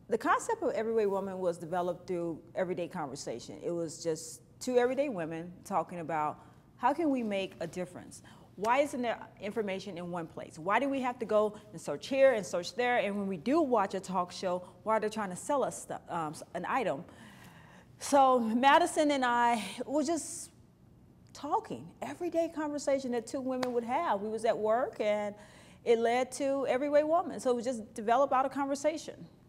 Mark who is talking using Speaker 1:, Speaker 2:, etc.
Speaker 1: The concept of Everyday Woman was developed through everyday conversation. It was just two everyday women talking about how can we make a difference? Why isn't there information in one place? Why do we have to go and search here and search there? And when we do watch a talk show, why are they trying to sell us stuff, an item? So Madison and I were just talking, everyday conversation that two women would have. We was at work and it led to Everyday Woman. So we just developed out a conversation.